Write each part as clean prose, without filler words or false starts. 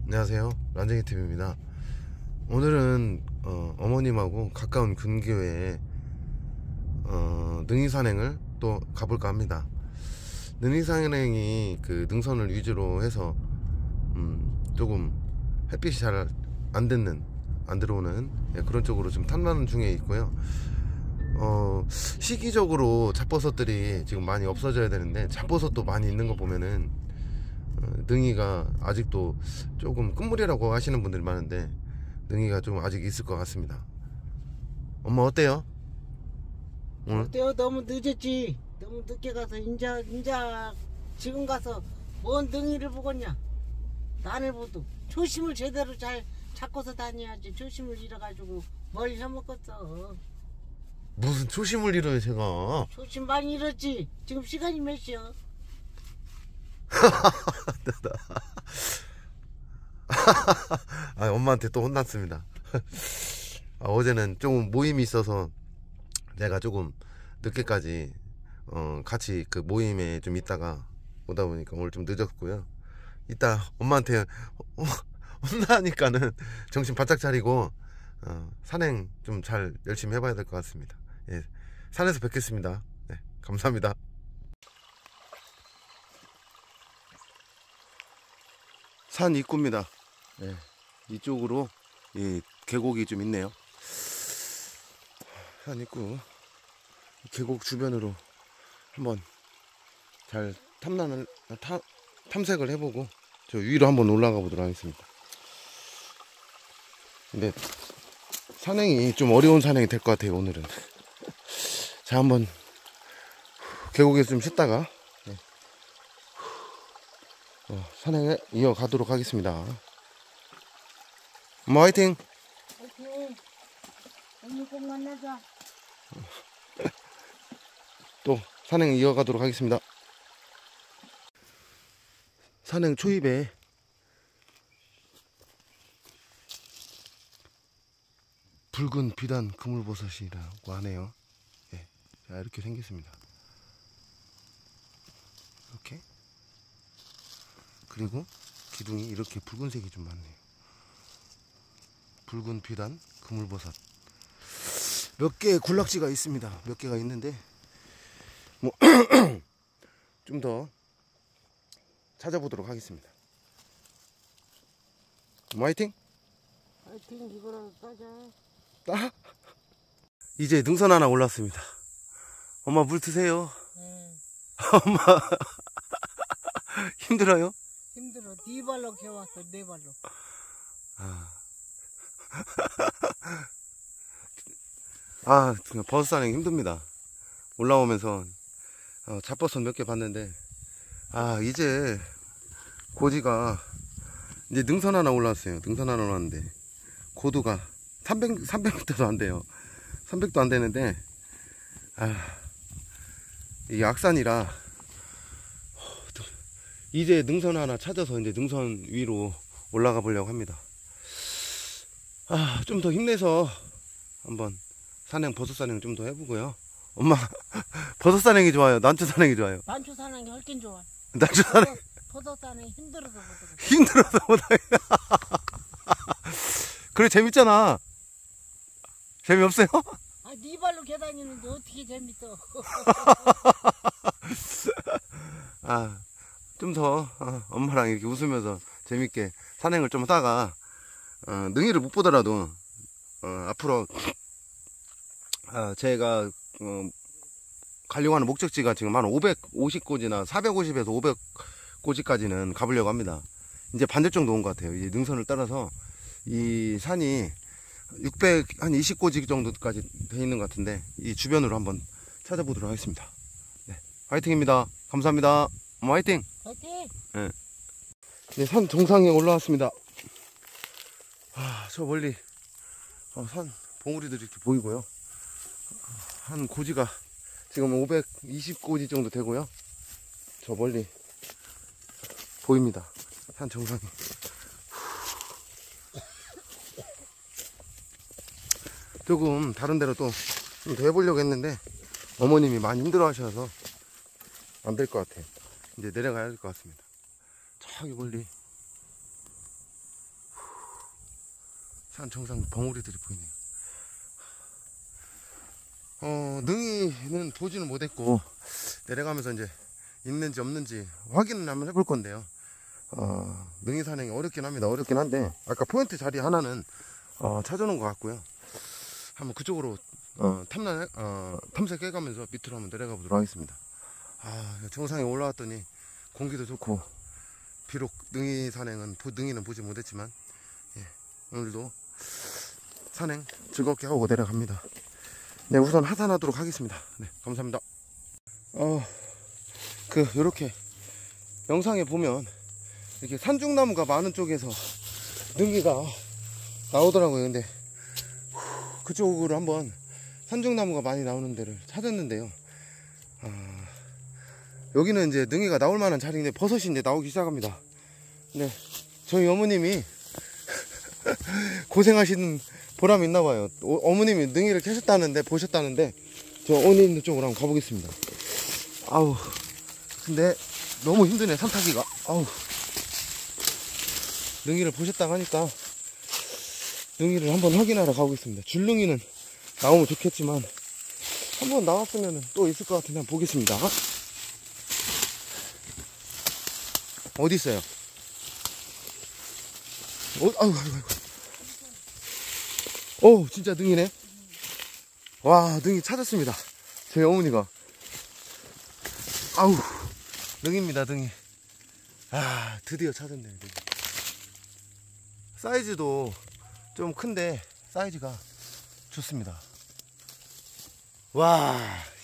안녕하세요, 란쟁이TV입니다. 오늘은 어머님하고 가까운 근교에 능이산행을 또 가볼까 합니다. 능이산행이 그 능선을 위주로 해서 조금 햇빛이 잘 안 들어오는 그런 쪽으로 좀 탐나는 중에 있고요. 시기적으로 잡버섯들이 지금 많이 없어져야 되는데 잡버섯도 많이 있는 거 보면은 능이가 아직도 조금 끝물이라고 하시는 분들이 많은데 능이가 좀 아직 있을 것 같습니다. 엄마 어때요? 오늘? 어때요? 너무 늦었지. 너무 늦게 가서 인자 지금 가서 뭔 능이를 보겠냐. 난을 보도 초심을 제대로 잘 잡고서 다녀야지. 초심을 잃어가지고 뭘 해먹겠어. 무슨 초심을 잃어요 제가. 초심 많이 잃었지. 지금 시간이 몇 시야? 엄마한테 또 혼났습니다. 어제는 조금 모임이 있어서 내가 조금 늦게까지 같이 그 모임에 좀 있다가 오다 보니까 오늘 좀 늦었고요. 이따 엄마한테 혼나니까는 정신 바짝 차리고 산행 좀 잘 열심히 해봐야 될 것 같습니다. 예, 산에서 뵙겠습니다. 네, 감사합니다. 산 입구입니다. 네, 이쪽으로 계곡이 좀 있네요. 산 입구 계곡 주변으로 한번 잘 탐색을 해보고 저 위로 한번 올라가 보도록 하겠습니다. 근데 산행이 좀 어려운 산행이 될 것 같아요 오늘은. 자, 한번 계곡에서 좀 쉬다가 산행에 이어가도록 하겠습니다. 엄마 화이팅! 화이팅! 언니 꼭 만나자. 또 산행 이어가도록 하겠습니다. 산행 초입에 붉은 비단 그물버섯이라고 하네요. 예, 자, 이렇게 생겼습니다. 이렇게. 그리고 기둥이 이렇게 붉은색이 좀 많네요. 붉은 비단 그물버섯. 몇 개의 군락지가 있습니다. 몇 개가 있는데 뭐 좀 더 찾아보도록 하겠습니다. 화이팅! 화이팅! 이거라도 따자. 이제 능선 하나 올랐습니다. 엄마 물 드세요. 엄마 힘들어요? 힘들어. 네 발로 겨왔어. 네 발로. 버섯 산행 힘듭니다. 올라오면서 잡버섯 몇 개 봤는데 이제 고지가 이제 능선 하나 올라왔어요. 능선 하나 올랐는데 고도가 300m도 안 돼요. 300도 안 되는데 이게 악산이라 이제 능선 하나 찾아서 이제 능선 위로 올라가 보려고 합니다. 좀 더 힘내서 한번 버섯 산행 좀 더 해보고요. 엄마 버섯 산행이 좋아요? 난초 산행이 좋아요? 난초 산행이 훨씬 좋아. 난초 산행 버섯 산행 힘들어서 못하겠어. 힘들어서 못하겠다. 그래 재밌잖아. 재미없어요? 네 발로 계다니는데 어떻게 재밌어. 좀 더 엄마랑 이렇게 웃으면서 재밌게 산행을 좀 하다가 능이를 못 보더라도 앞으로 제가 가려고 하는 목적지가 지금 한 550고지나 450에서 500고지까지는 가보려고 합니다. 이제 반대쪽 놓은 것 같아요. 이 능선을 따라서 이 산이 620고지 정도까지 돼 있는 것 같은데 이 주변으로 한번 찾아보도록 하겠습니다. 네, 화이팅입니다. 감사합니다. 엄마 화이팅! 화이팅! 네, 산 정상에 올라왔습니다. 저 멀리 산 봉우리들이 이렇게 보이고요. 한 고지가 지금 520고지 정도 되고요. 저 멀리 보입니다. 산 정상에. 조금 다른 데로 또 좀 더 해보려고 했는데 어머님이 많이 힘들어 하셔서 안 될 것 같아요. 이제 내려가야 될 것 같습니다. 저기 멀리 산 정상 벙우리들이 보이네요. 능이는 보지는 못했고 내려가면서 이제 있는지 없는지 확인을 한번 해볼 건데요. 능이 산행이 어렵긴 합니다. 어렵긴 한데 아까 포인트 자리 하나는 찾아놓은 것 같고요. 한번 그쪽으로 탐색해가면서 밑으로 한번 내려가 보도록 하겠습니다. 정상에 올라왔더니 공기도 좋고 비록 능이 산행은 능이는 보지 못했지만 오늘도 산행 즐겁게 하고 내려갑니다. 네, 우선 하산하도록 하겠습니다. 네, 감사합니다. 요렇게 영상에 보면 이렇게 산중나무가 많은 쪽에서 능이가 나오더라고요. 근데 그쪽으로 한번 산중나무가 많이 나오는 데를 찾았는데요. 여기는 이제 능이가 나올 만한 자리인데 버섯이 이제 나오기 시작합니다. 네, 저희 어머님이 고생하시는 보람이 있나봐요. 어머님이 능이를 캐셨다는데 보셨다는데 저 어머님 쪽으로 한번 가보겠습니다. 근데 너무 힘드네 산 타기가. 능이를 보셨다고 하니까 능이를 한번 확인하러 가보겠습니다. 줄능이는 나오면 좋겠지만 한번 나왔으면 또 있을 것 같은데 한번 보겠습니다. 어디 있어요? 진짜 능이네. 와, 능이 찾았습니다. 저희 어머니가. 능입니다, 능이. 드디어 찾았네요. 능이. 사이즈도 좀 큰데 사이즈가 좋습니다. 와,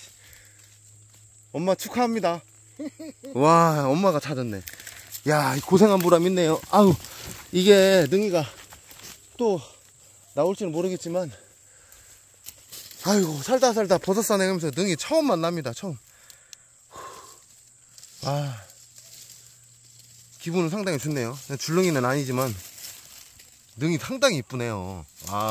엄마 축하합니다. 와, 엄마가 찾았네. 야, 고생한 보람 있네요. 이게 능이가 또 나올지는 모르겠지만 살다 버섯 산행하면서 능이 처음 만납니다. 처음. 기분은 상당히 좋네요. 줄능이는 아니지만 능이 상당히 이쁘네요.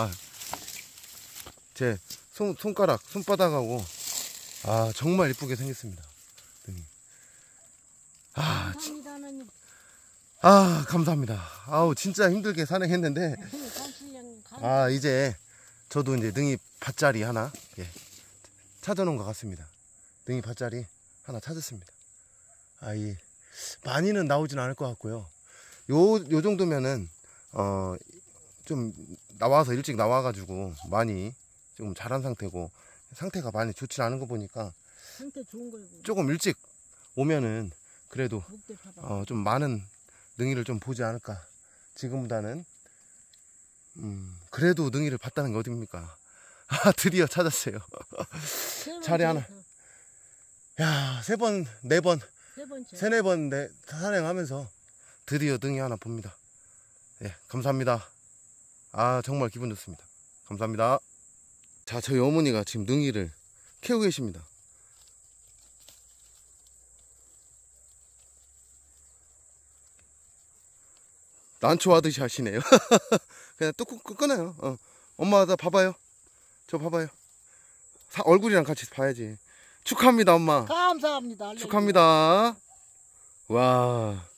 제 손바닥하고 정말 이쁘게 생겼습니다. 능이. 감사합니다. 진짜 힘들게 산행했는데 이제 저도 이제 능이 밭자리 하나 찾아놓은 것 같습니다. 능이 밭자리 하나 찾았습니다. 많이는 나오진 않을 것 같고요. 요 정도면은 좀 나와서 일찍 나와가지고 많이 좀 자란 상태고 상태가 많이 좋지 않은 거 보니까 상태 좋은 거고 조금 일찍 오면은 그래도 좀 많은 능이를 좀 보지 않을까. 지금보다는 그래도 능이를 봤다는 게 어딥니까? 드디어 찾았어요. 자리 하나. 야, 3번, 4번, 3-4번 산행하면서 드디어 능이 하나 봅니다. 감사합니다. 정말 기분 좋습니다. 감사합니다. 자, 저희 어머니가 지금 능이를 캐고 계십니다. 난초 하듯이 하시네요. 그냥 뚝 끊어요. 엄마 나 봐봐요. 저 봐봐요. 얼굴이랑 같이 봐야지. 축하합니다, 엄마. 감사합니다. 축하합니다. 와.